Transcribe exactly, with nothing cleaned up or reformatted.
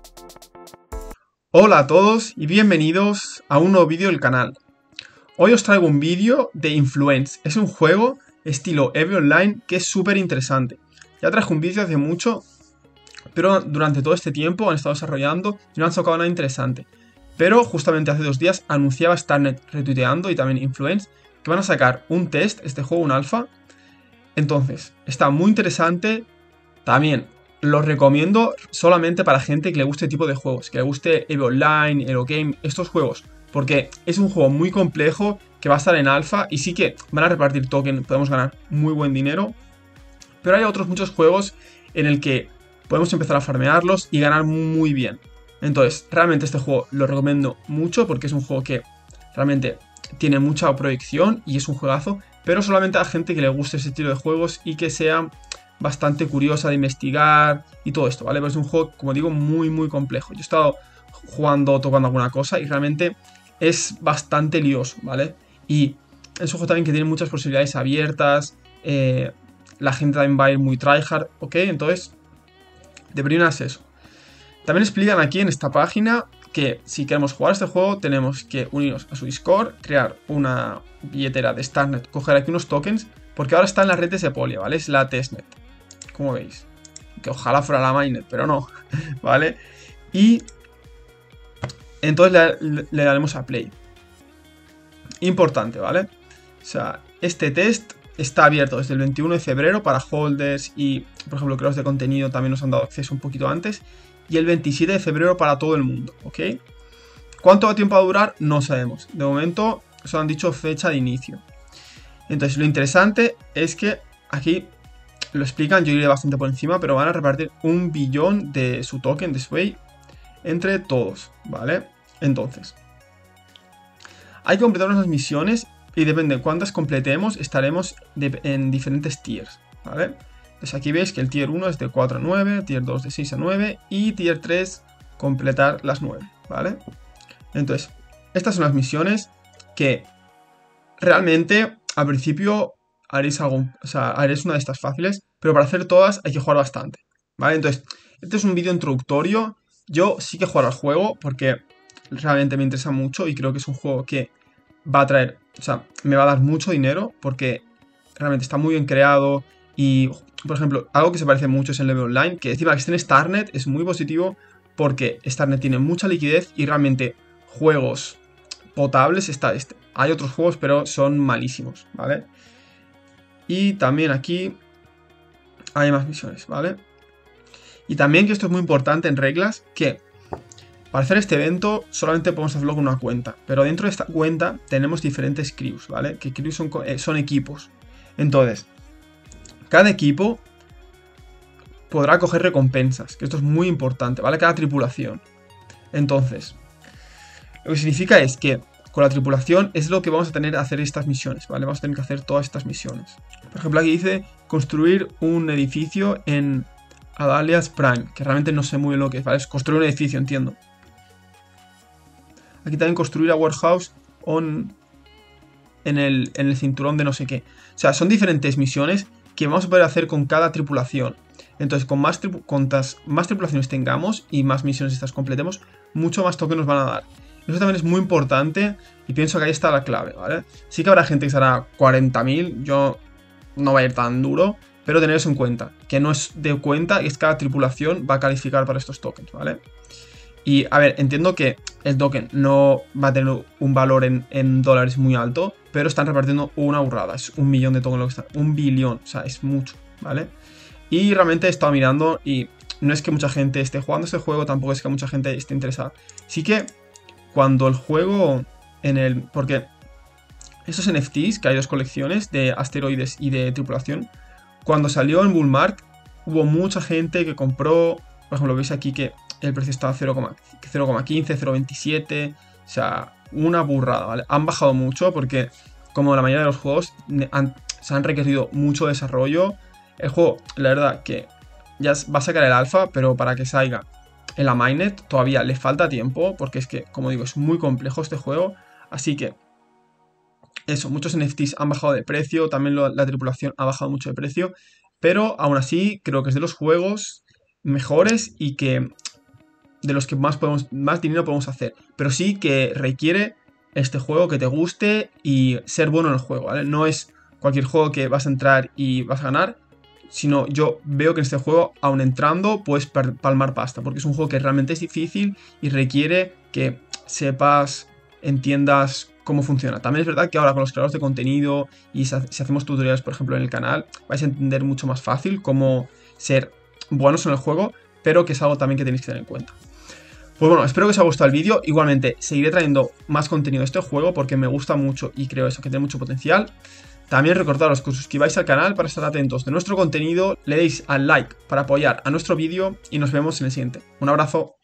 Hola a todos y bienvenidos a un nuevo vídeo del canal. Hoy os traigo un vídeo de Influence. Es un juego estilo EVE Online que es súper interesante. Ya traje un vídeo hace mucho, pero durante todo este tiempo han estado desarrollando y no han sacado nada interesante. Pero justamente hace dos días anunciaba Starnet retuiteando y también Influence que van a sacar un test, este juego, un alfa. Entonces, está muy interesante. También los recomiendo solamente para gente que le guste este tipo de juegos, que le guste EVE Online, Eurogame, estos juegos, porque es un juego muy complejo que va a estar en alfa y sí que van a repartir token, podemos ganar muy buen dinero, pero hay otros muchos juegos en el que podemos empezar a farmearlos y ganar muy bien. Entonces, realmente este juego lo recomiendo mucho porque es un juego que realmente tiene mucha proyección y es un juegazo, pero solamente a gente que le guste ese estilo de juegos y que sea bastante curiosa de investigar y todo esto, ¿vale? Pero es un juego, como digo, muy muy complejo. Yo he estado jugando, tocando alguna cosa y realmente es bastante lioso, ¿vale? Y es un juego también que tiene muchas posibilidades abiertas, eh, la gente también va a ir muy tryhard, ¿ok? Entonces, de primeras eso. También explican aquí en esta página que si queremos jugar este juego tenemos que unirnos a su Discord, crear una billetera de Starnet, coger aquí unos tokens, porque ahora está en la red de Sepolia, ¿vale? Es la testnet, como veis. Que ojalá fuera la mainnet, pero no, ¿vale? Y entonces le, le daremos a play. Importante, ¿vale? O sea, este test está abierto desde el veintiuno de febrero para holders y, por ejemplo, creadores de contenido también nos han dado acceso un poquito antes. Y el veintisiete de febrero para todo el mundo, ¿ok? ¿Cuánto tiempo va a durar? No sabemos. De momento solo han dicho fecha de inicio. Entonces lo interesante es que aquí lo explican, yo iré bastante por encima, pero van a repartir un billón de su token de Sway entre todos, ¿vale? Entonces, hay que completar unas misiones y depende de cuántas completemos, estaremos de, en diferentes tiers, ¿vale? Entonces aquí veis que el tier uno es de cuatro a nueve, tier dos de seis a nueve y tier tres completar las nueve, ¿vale? Entonces, estas son las misiones que realmente al principio haréis algo, o sea, haréis una de estas fáciles, pero para hacer todas hay que jugar bastante, ¿vale? Entonces, este es un vídeo introductorio. Yo sí que juego al juego porque realmente me interesa mucho y creo que es un juego que va a traer, o sea, me va a dar mucho dinero porque realmente está muy bien creado y, por ejemplo, algo que se parece mucho es el EVE Online, que encima que esté en Starnet es muy positivo porque Starnet tiene mucha liquidez y realmente juegos potables está este. Hay otros juegos, pero son malísimos, ¿vale? Y también aquí hay más misiones, ¿vale? Y también que esto es muy importante en reglas, que para hacer este evento solamente podemos hacerlo con una cuenta, pero dentro de esta cuenta tenemos diferentes crews, ¿vale? Que crews son, eh, son equipos. Entonces, cada equipo podrá coger recompensas, que esto es muy importante, ¿vale? Cada tripulación. Entonces, lo que significa es que con la tripulación es lo que vamos a tener que hacer estas misiones, ¿vale? Vamos a tener que hacer todas estas misiones. Por ejemplo, aquí dice construir un edificio en Adalias Prime, que realmente no sé muy bien lo que es, ¿vale? Es construir un edificio, entiendo. Aquí también construir a warehouse on, en, el, en el cinturón de no sé qué. O sea, son diferentes misiones que vamos a poder hacer con cada tripulación. Entonces, con más, tripu cuantas más tripulaciones tengamos y más misiones estas completemos, mucho más token nos van a dar. Eso también es muy importante y pienso que ahí está la clave, ¿vale? Sí que habrá gente que se hará cuarenta mil, yo no va a ir tan duro, pero tener eso en cuenta, que no es de cuenta y es que cada tripulación va a calificar para estos tokens, ¿vale? Y, a ver, entiendo que el token no va a tener un valor en, en dólares muy alto, pero están repartiendo una burrada, es un millón de tokens lo que está, un billón, o sea, es mucho, ¿vale? Y realmente he estado mirando y no es que mucha gente esté jugando este juego, tampoco es que mucha gente esté interesada. Sí que cuando el juego en el... porque estos N F Ts, que hay dos colecciones de asteroides y de tripulación, cuando salió en Bullmark hubo mucha gente que compró, por ejemplo, veis aquí que el precio estaba cero coma quince, cero coma veintisiete, o sea, una burrada, ¿vale? Han bajado mucho porque, como la mayoría de los juegos, han, se han requerido mucho desarrollo. El juego, la verdad, que ya va a sacar el alfa, pero para que salga en la mainnet todavía le falta tiempo, porque es que, como digo, es muy complejo este juego, así que eso, muchos N F Ts han bajado de precio, también lo, la tripulación ha bajado mucho de precio, pero aún así creo que es de los juegos mejores y que de los que más, podemos, más dinero podemos hacer. Pero sí que requiere este juego que te guste y ser bueno en el juego, ¿vale? No es cualquier juego que vas a entrar y vas a ganar, sino yo veo que en este juego, aun entrando, puedes palmar pasta, porque es un juego que realmente es difícil y requiere que sepas, entiendas cómo funciona. También es verdad que ahora con los creadores de contenido y si hacemos tutoriales, por ejemplo, en el canal, vais a entender mucho más fácil cómo ser buenos en el juego, pero que es algo también que tenéis que tener en cuenta. Pues bueno, espero que os haya gustado el vídeo. Igualmente, seguiré trayendo más contenido de este juego porque me gusta mucho y creo eso, que tiene mucho potencial. También recordaros que os suscribáis al canal para estar atentos de nuestro contenido, le deis al like para apoyar a nuestro vídeo y nos vemos en el siguiente. Un abrazo.